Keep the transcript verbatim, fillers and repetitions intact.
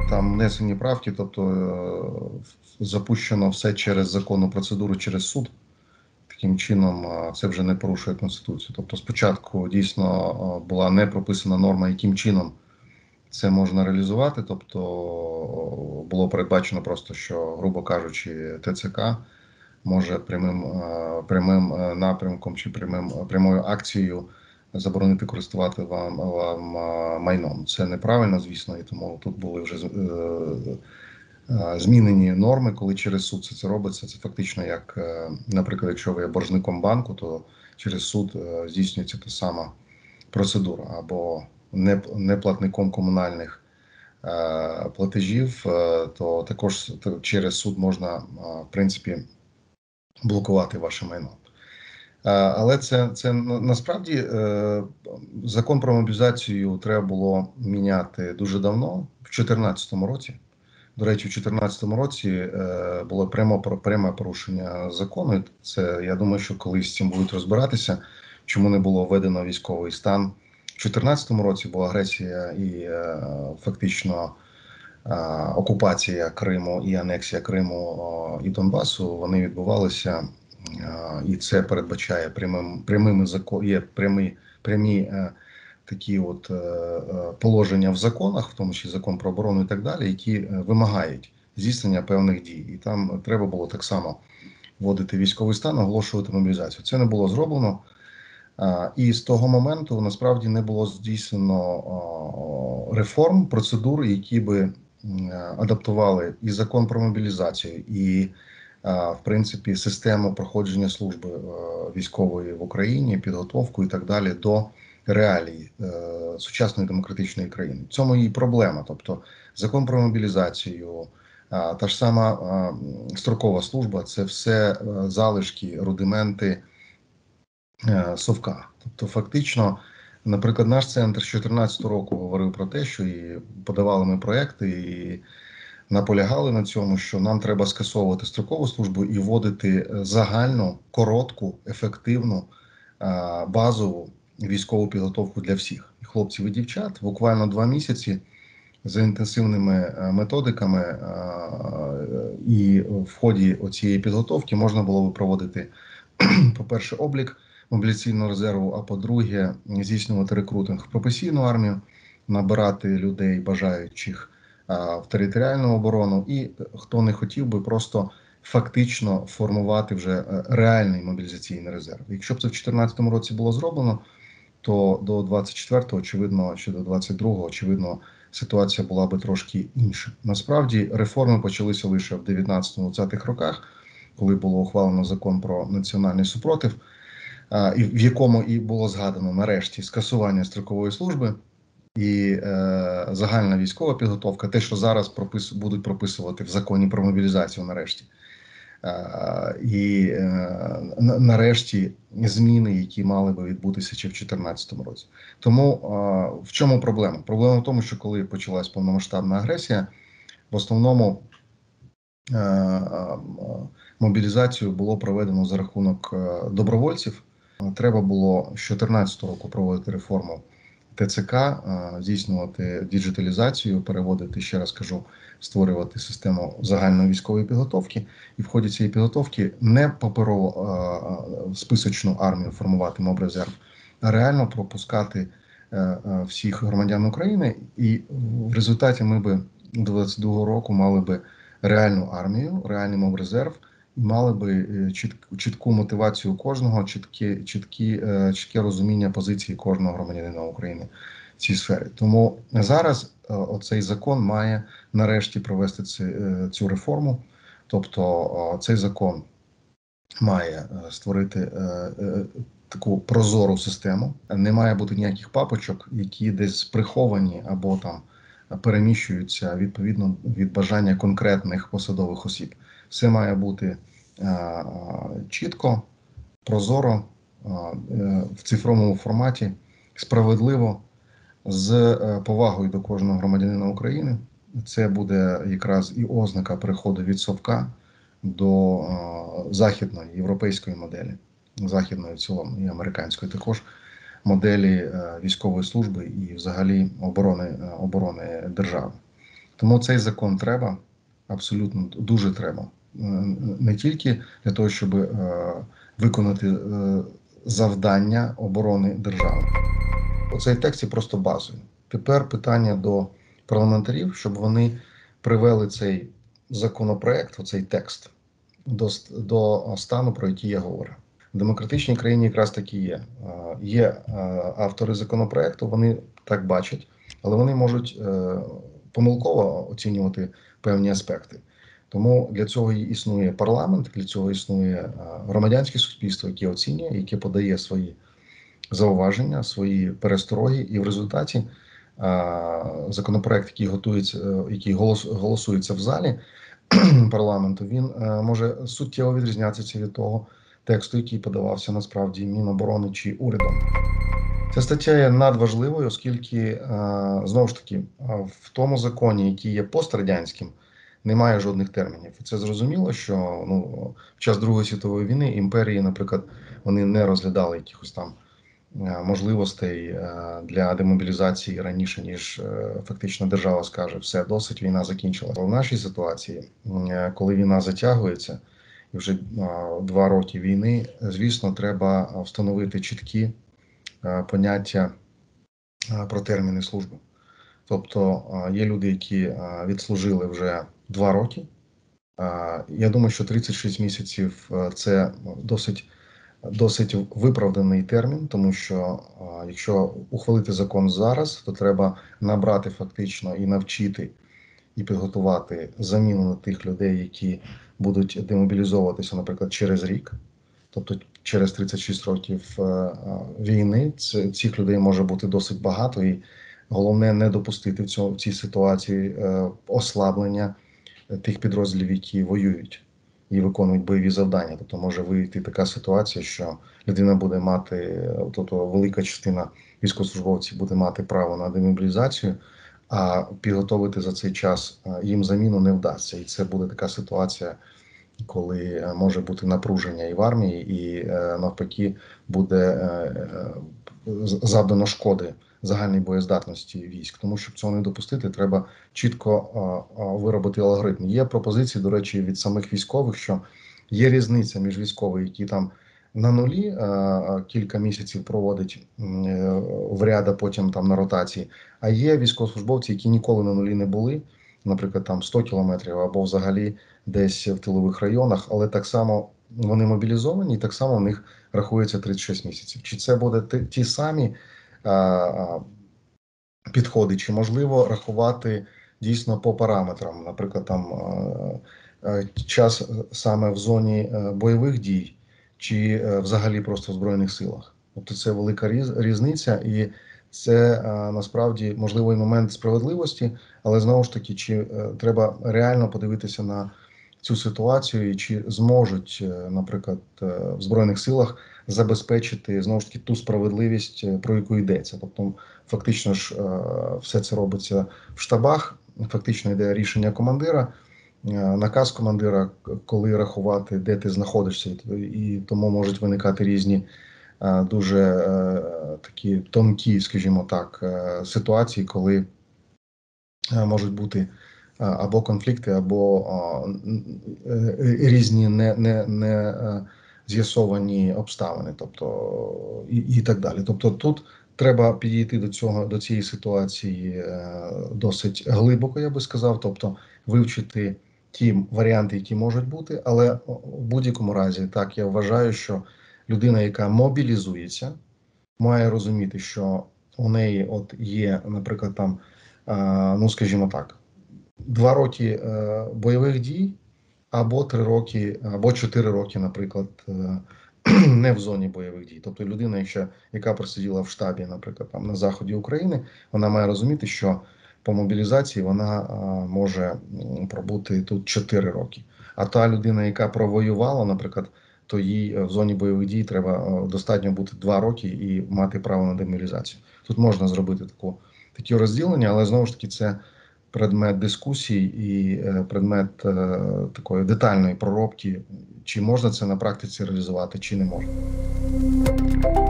там внесені правки, тобто е, запущено все через законну процедуру, через суд. Таким чином, це вже не порушує Конституцію. Тобто спочатку дійсно була не прописана норма, яким чином це можна реалізувати. Тобто було передбачено просто, що, грубо кажучи, ТЦК може прямим, прямим напрямком чи прямим, прямою акцією заборонити користувати вам, вам майном. Це неправильно, звісно, і тому тут були вже змінені норми, коли через суд це, це робиться. Це фактично як, наприклад, якщо ви є боржником банку, то через суд здійснюється та сама процедура. Або неплатником комунальних платежів, то також через суд можна, в принципі, блокувати ваше майно. Але це, це насправді закон про мобілізацію треба було міняти дуже давно, в дві тисячі чотирнадцятому році. До речі, в дві тисячі чотирнадцятому році було прямо пряме порушення закону. Це, я думаю, що колись з цим будуть розбиратися, чому не було введено військовий стан. В дві тисячі чотирнадцятому році була агресія і фактично окупація Криму і анексія Криму і Донбасу. Вони відбувалися, і це передбачає прямим, прямими закон, є прямі, прямі такі от положення в законах, в тому числі закон про оборону і так далі, які вимагають здійснення певних дій. І там треба було так само вводити військовий стан, оголошувати мобілізацію. Це не було зроблено. І з того моменту насправді не було здійснено реформ, процедур, які би адаптували і закон про мобілізацію, і в принципі систему проходження служби військової в Україні, підготовку і так далі до реалій сучасної демократичної країни. В цьому і проблема. Тобто закон про мобілізацію, та ж сама строкова служба – це все залишки, рудименти совка. Тобто фактично, наприклад, наш центр з дві тисячі чотирнадцятого року говорив про те, що і подавали ми проекти, і наполягали на цьому, що нам треба скасовувати строкову службу і вводити загальну, коротку, ефективну, базову військову підготовку для всіх. І хлопців і дівчат буквально два місяці за інтенсивними методиками і в ході цієї підготовки можна було би проводити, по-перше, облік мобілізаційного резерву, а по-друге, здійснювати рекрутинг в професійну армію, набирати людей, бажаючих в територіальну оборону, і хто не хотів би, просто фактично формувати вже реальний мобілізаційний резерв. Якщо б це в дві тисячі чотирнадцятому році було зроблено, то до двадцять четвертого, очевидно, чи до двадцять другого, очевидно, ситуація була би трошки інша. Насправді, реформи почалися лише в дев'ятнадцятому-двадцятих роках, коли було ухвалено закон про національний супротив, і в якому і було згадано нарешті скасування строкової служби і е, загальна військова підготовка, те, що зараз пропис, будуть прописувати в законі про мобілізацію нарешті. Е, і е, нарешті зміни, які мали би відбутися ще в дві тисячі чотирнадцятому році. Тому е, в чому проблема? Проблема в тому, що коли почалась повномасштабна агресія, в основному е, е, мобілізацію було проведено за рахунок е, добровольців. Треба було з дві тисячі чотирнадцятого року проводити реформу ТЦК, здійснювати діджиталізацію, переводити, ще раз кажу, створювати систему загальної військової підготовки. І в ході цієї підготовки не паперово списочну армію формувати мобрезерв, а реально пропускати всіх громадян України. І в результаті ми би до двадцять другого року мали би реальну армію, реальний мобрезерв, і мали би чітку, чітку мотивацію кожного, чіткі, чіткі, чітке розуміння позиції кожного громадянина України в цій сфері. Тому зараз оцей закон має нарешті провести цю, цю реформу. Тобто цей закон має створити таку прозору систему. Не має бути ніяких папочок, які десь приховані або там переміщуються відповідно від бажання конкретних посадових осіб. Все має бути а, чітко, прозоро, а, в цифровому форматі, справедливо, з а, повагою до кожного громадянина України. Це буде якраз і ознака переходу від совка до а, західної, європейської моделі, західної в цілому і американської також моделі а, військової служби і взагалі оборони, а, оборони держави. Тому цей закон треба, абсолютно дуже треба. Не тільки для того, щоб е, виконати е, завдання оборони держави. Оцей текст є просто базою. Тепер питання до парламентарів, щоб вони привели цей законопроект, оцей текст, до, до стану, про який я говорю. В демократичній країні якраз таки є. Є автори законопроекту, вони так бачать, але вони можуть помилково оцінювати певні аспекти. Тому для цього і існує парламент, для цього існує громадянське суспільство, яке оцінює, яке подає свої зауваження, свої перестороги, і в результаті законопроект, який готується, який голос, голосується в залі парламенту, він може суттєво відрізнятися від того тексту, який подавався насправді Міноборони чи урядом. Ця стаття є надважливою, оскільки, знову ж таки, в тому законі, який є пострадянським, немає жодних термінів. І це зрозуміло, що ну, в час Другої світової війни імперії, наприклад, вони не розглядали якихось там можливостей для демобілізації раніше, ніж фактично держава скаже, все, досить, війна закінчилася. В нашій ситуації, коли війна затягується, і вже два роки війни, звісно, треба встановити чіткі поняття про терміни служби. Тобто є люди, які відслужили вже два роки. Я думаю, що тридцять шість місяців – це досить досить виправданий термін, тому що якщо ухвалити закон зараз, то треба набрати фактично і навчити, і підготувати заміну на тих людей, які будуть демобілізовуватися, наприклад, через рік, тобто через тридцять шість років війни. Цих людей може бути досить багато, і головне не допустити в, цьому, в цій ситуації ослаблення тих підрозділів, які воюють і виконують бойові завдання. Тобто може вийти така ситуація, що людина буде мати, тобто велика частина військовослужбовців буде мати право на демобілізацію, а підготовити за цей час їм заміну не вдасться. І це буде така ситуація, коли може бути напруження і в армії, і навпаки буде завдано шкоди загальній боєздатності військ. Тому, щоб цього не допустити, треба чітко виробити алгоритм. Є пропозиції, до речі, від самих військових, що є різниця між військовими, які там на нулі кілька місяців проводять в ряд, а потім там на ротації, а є військовослужбовці, які ніколи на нулі не були, наприклад, там сто кілометрів або взагалі десь в тилових районах, але так само вони мобілізовані, і так само в них рахується тридцять шість місяців. Чи це буде ті самі підходи, чи можливо рахувати дійсно по параметрам, наприклад, там час саме в зоні бойових дій, чи взагалі просто в Збройних силах. Тобто це велика різниця, і це насправді можливо і момент справедливості, але знову ж таки, чи треба реально подивитися на цю ситуацію, і чи зможуть, наприклад, в Збройних силах забезпечити, знову ж таки, ту справедливість, про яку йдеться. Тобто, фактично ж, все це робиться в штабах, фактично йде рішення командира, наказ командира, коли рахувати, де ти знаходишся, і тому можуть виникати різні дуже такі тонкі, скажімо так, ситуації, коли можуть бути або конфлікти, або різні не, не, не з'ясовані обставини, тобто і, і так далі. Тобто тут треба підійти до цього, до цієї ситуації досить глибоко, я би сказав, тобто вивчити ті варіанти, які можуть бути, але в будь-якому разі, так, я вважаю, що людина, яка мобілізується, має розуміти, що у неї от є, наприклад, там, ну, скажімо так, два роки бойових дій, або три роки, або чотири роки, наприклад, не в зоні бойових дій. Тобто людина, якщо, яка просиділа в штабі, наприклад, там на заході України, вона має розуміти, що по мобілізації вона може пробути тут чотири роки. А та людина, яка провоювала, наприклад, то їй в зоні бойових дій треба достатньо бути два роки і мати право на демобілізацію. Тут можна зробити таку, такі розділення, але знову ж таки це предмет дискусій і предмет такої детальної проробки, чи можна це на практиці реалізувати, чи не можна.